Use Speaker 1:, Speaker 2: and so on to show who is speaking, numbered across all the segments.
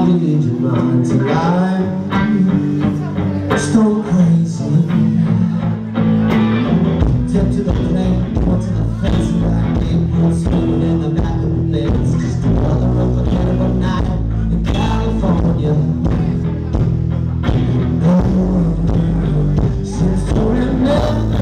Speaker 1: You need your mind to lie. Stone crazy. Tip to the plate, one to the face, and I gave you a spoon in the back of the bed. It's just another unforgettable night in California. No one seems to remember.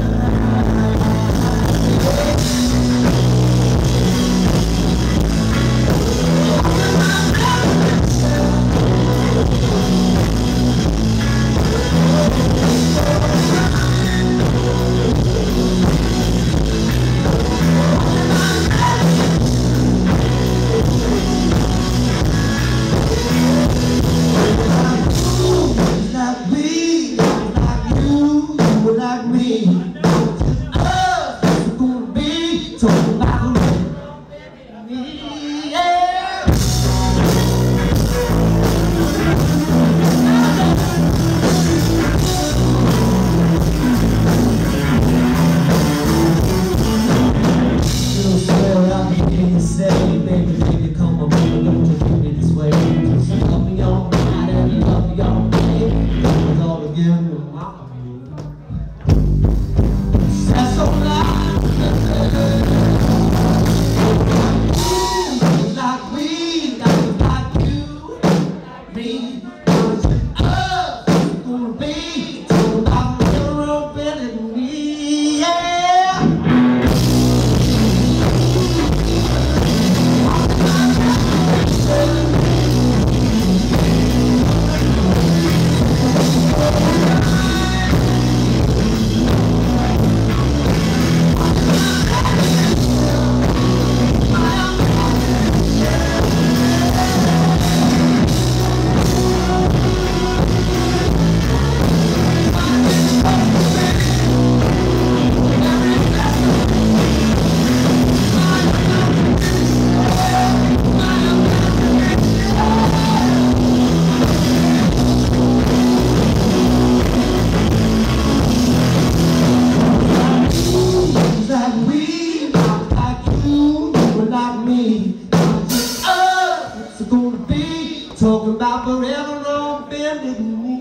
Speaker 1: Talking about forever on bended knee.